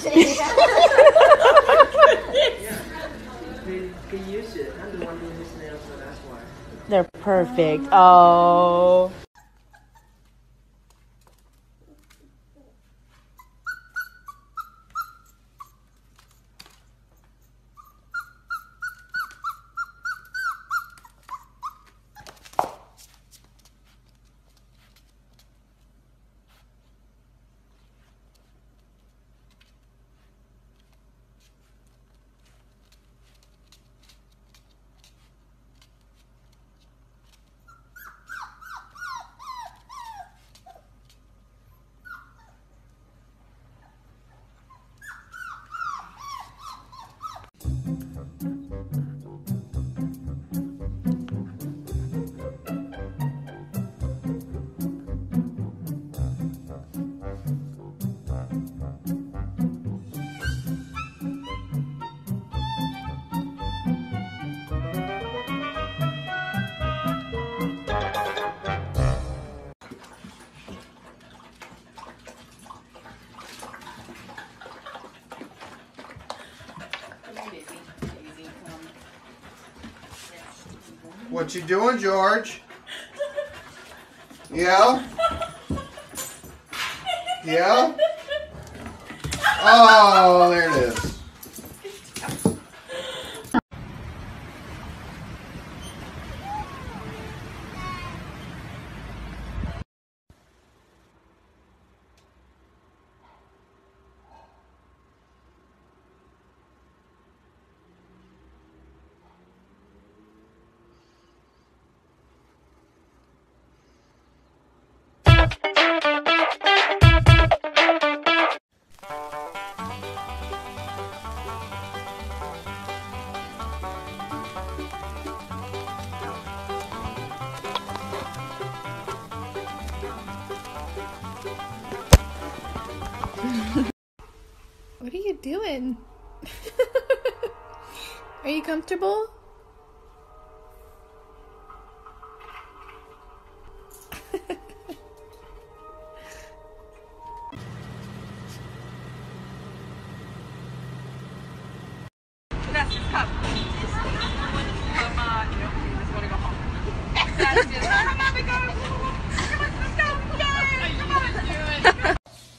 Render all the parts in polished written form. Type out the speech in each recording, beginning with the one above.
Yeah. They used it. I'm the one doing his nails, so that's why. They're perfect. Oh. What you doing, George? Yeah? Yeah? Oh, there it is. What are you doing? Are you comfortable? That's just cup. Come on, you just want to go home. That's just, come on, we go. Come on, let's go. Yay! Come on, do it.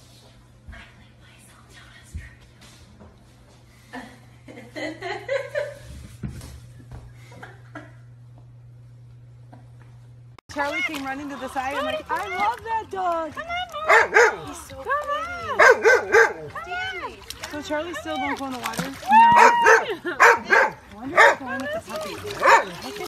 Charlie came running to the side. I'm like, I love that dog. Come on, he's so pretty. So Charlie still won't go in the water? No. I wonder if he's going with the puppy.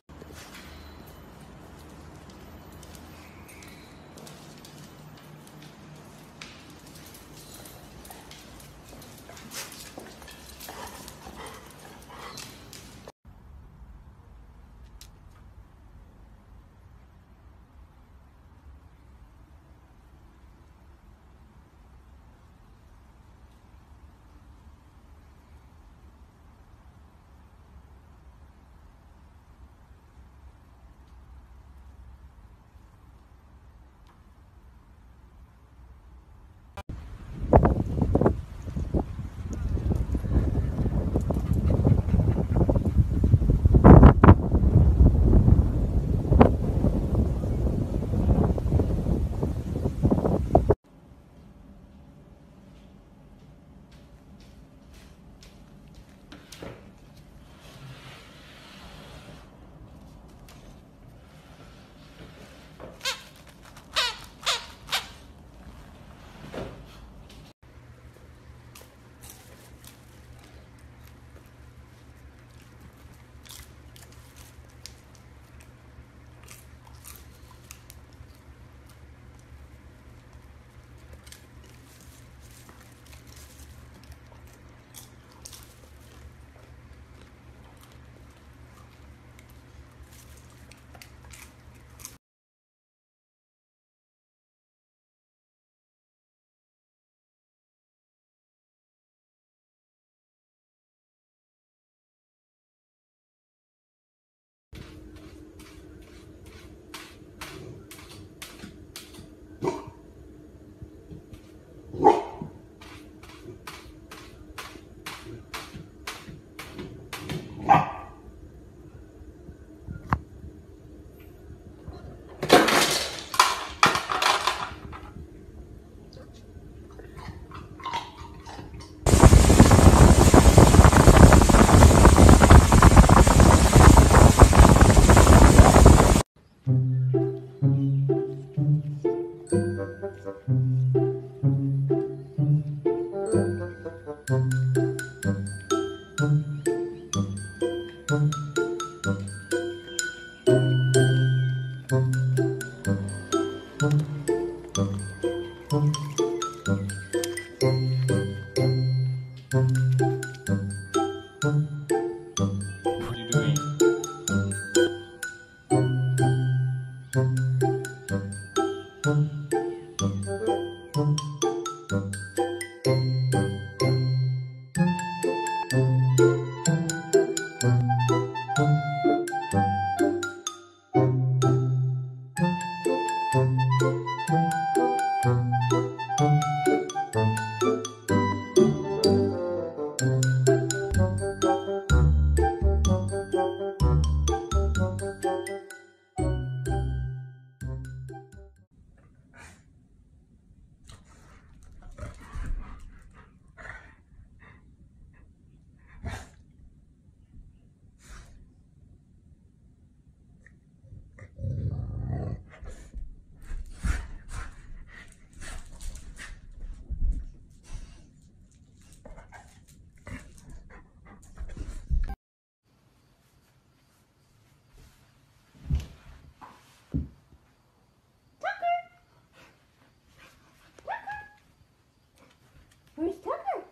Where's Tucker?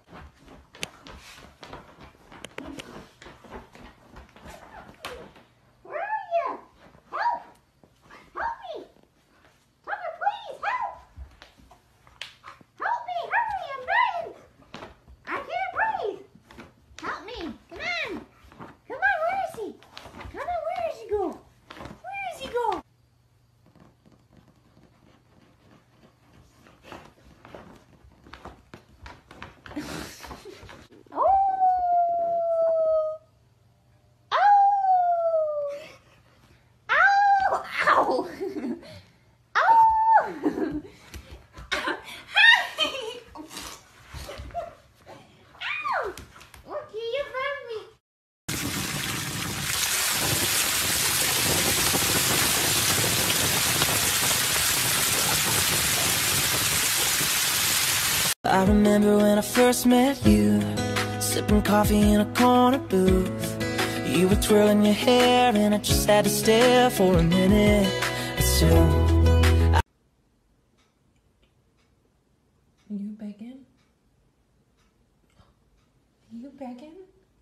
Where are you? Help! Help me! Tucker, please, help! Help me, hurry, I'm dying! I can't breathe! Help me! Come on! Come on, where is he? Come on, where is he go? Where is he go? Oh! Ow! Ow! Ow! Ow! Okay, you found me. I remember when I first met you, sipping coffee in a corner booth. You were twirling your hair and I just had to stare for a minute or two. You begging? You begging?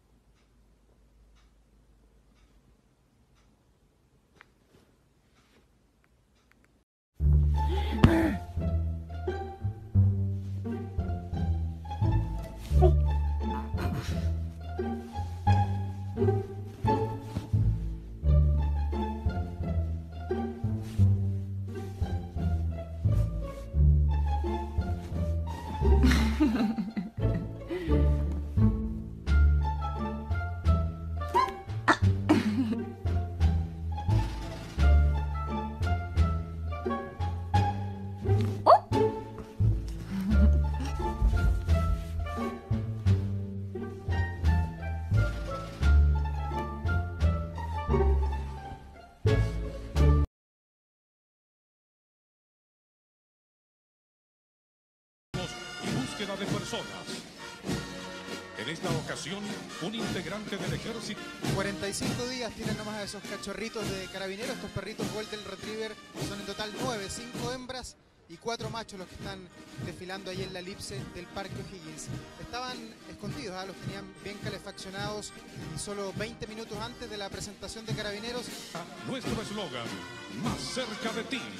Y búsqueda de personas. En esta ocasión, un integrante del ejército. 45 días tienen nomás esos cachorritos de carabineros. Estos perritos Golden Retriever son en total 9, 5 hembras y 4 machos los que están desfilando ahí en la elipse del Parque O'Higgins. Estaban escondidos, los tenían bien calefaccionados y solo 20 minutos antes de la presentación de carabineros. Nuestro eslogan, más cerca de ti.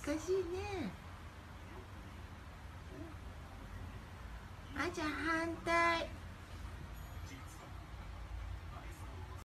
しいね。あ、じゃあ反対。